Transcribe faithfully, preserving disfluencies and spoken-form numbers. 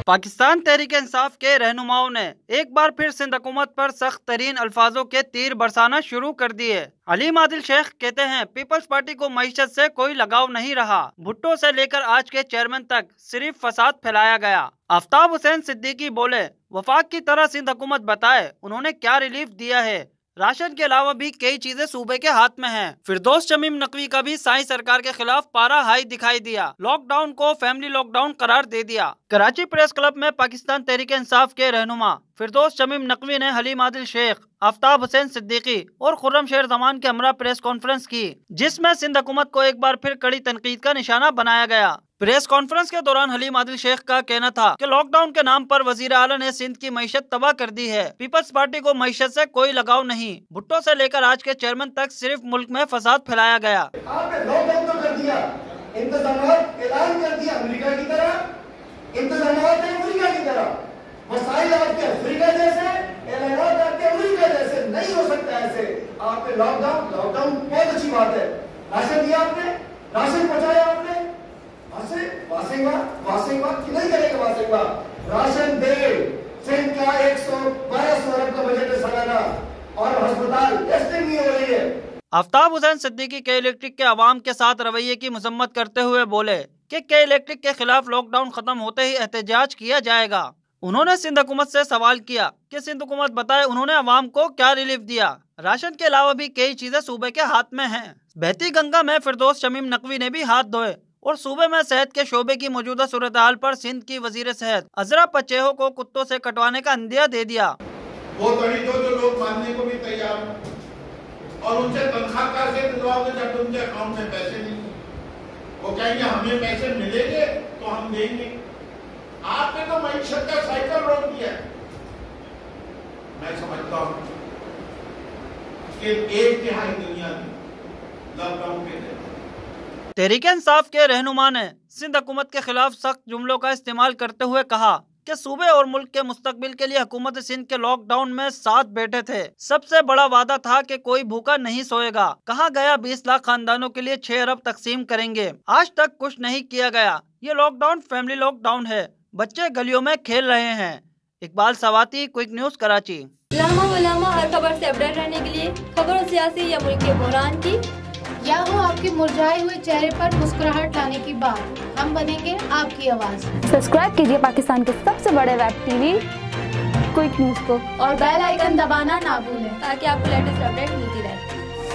पाकिस्तान तहरीक इंसाफ के रहनुमाओं ने एक बार फिर सिंध हुकूमत पर सख्त तरीन अल्फाजों के तीर बरसाना शुरू कर दिए। अली मादिल शेख कहते हैं, पीपल्स पार्टी को मईशत से कोई लगाव नहीं रहा। भुट्टो से लेकर आज के चेयरमैन तक सिर्फ फसाद फैलाया गया। आफ्ताब हुसैन सिद्दीकी बोले, वफाक की तरह सिंध हुकूमत बताए उन्होंने क्या रिलीफ दिया है। राशन के अलावा भी कई चीजें सूबे के हाथ में हैं। फिरदौस शमीम नकवी का भी साई सरकार के खिलाफ पारा हाई दिखाई दिया। लॉकडाउन को फैमिली लॉकडाउन करार दे दिया। कराची प्रेस क्लब में पाकिस्तान तहरीक इंसाफ के रहनुमा फिरदौस शमीम नकवी ने अली मादिल शेख, आफ्ताब हुसैन सिद्दीकी और खुर्रम शेर जमान के हमरा प्रेस कॉन्फ्रेंस की, जिसमें सिंध हुकूमत को एक बार फिर कड़ी तनकीद का निशाना बनाया गया। प्रेस कॉन्फ्रेंस के दौरान अली मादिल शेख का कहना था कि लॉकडाउन के नाम पर वजीर आला ने सिंध की मईशत तबाह कर दी है। पीपल्स पार्टी को मईशत से कोई लगाव नहीं। भुट्टो से लेकर आज के चेयरमैन तक सिर्फ मुल्क में फसाद फैलाया गया। आपने लॉकडाउन तो कर दिया, इंतजामात ऐलान कर दिया अमेरिका की तरह, इंतजामात अमेरिका की तरह, वसाइल आपके अफ्रीका जैसे, ऐलानात आपके अमेरिका जैसे। नहीं हो सकता ऐसे। आपने लॉकडाउन लॉकडाउन बहुत अच्छी बात है। राशन दिया आपने, राशन पहुंचाया आपने, नहीं करेगा वासेंगा। राशन दे, सिंध का एक सौ बारह सौ अरब का बजट है सालाना और अस्पताल टेस्टिंग नहीं हो रही है। आफ्ताब हुसैन सिद्दीकी के इलेक्ट्रिक के अवाम के साथ रवैये की मजम्मत करते हुए बोले कि के इलेक्ट्रिक के खिलाफ लॉकडाउन खत्म होते ही एहतजाज किया जाएगा। उन्होंने सिंध हुकूमत से सवाल किया कि सिंध हुकूमत बताए उन्होंने अवाम को क्या रिलीफ दिया। राशन के अलावा भी कई चीजें सूबे के हाथ में हैं। बहती गंगा में फिरदौस शमीम नकवी ने भी हाथ धोए और सूबे में सेहत के शोबे की मौजूदा सूरत हाल पर सिंध की वजीर सेहत अजरा पचेहो को कुत्तों से कटवाने का अंदिया दे दिया। वो तड़ी तो जो लोग मानने को भी तैयार हैं और उनसे तनख्वाह कैसे दिलवाओगे जब उनके अकाउंट में पैसे नहीं। वो कहेंगे हमें पैसे मिलेंगे तो हम देंगे। आपने तो मईशत का साइकिल रोक दिया। मैं समझता हूँ कि एक तिहाई दुनिया में लॉकडाउन के तहरीक इंसाफ के रहनुमा ने सिंध हुकूमत के खिलाफ सख्त जुमलों का इस्तेमाल करते हुए कहा कि सूबे और मुल्क के मुस्तकबिल के लिए हुकूमत सिंध के लॉकडाउन में साथ बैठे थे। सबसे बड़ा वादा था कि कोई भूखा नहीं सोएगा। कहा गया बीस लाख खानदानों के लिए छह अरब तकसीम करेंगे। आज तक कुछ नहीं किया गया। ये लॉकडाउन फैमिली लॉकडाउन है। बच्चे गलियों में खेल रहे हैं। Iqbal Sawati, quick news, Karachi. लामा हर खबर से अपडेट रहने के लिए खबरों सियासी या मुल्क के बहरान की या हो आपके मुरझाए हुए चेहरे पर मुस्कुराहट लाने की बात, हम बनेंगे आपकी आवाज। सब्सक्राइब कीजिए पाकिस्तान के सबसे बड़े वेब टीवी क्विक न्यूज को और बेल आइकन दबाना ना भूलें ताकि आपको लेटेस्ट अपडेट मिलती रहे।